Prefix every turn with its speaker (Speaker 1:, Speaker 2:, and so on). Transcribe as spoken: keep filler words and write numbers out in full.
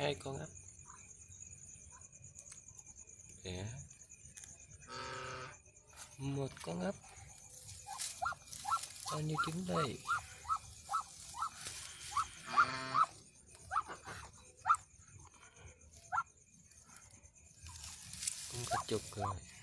Speaker 1: Hai con ấp. Dạ. Một con ấp. Bao nhiêu trứng đây? Cũng cả chục rồi.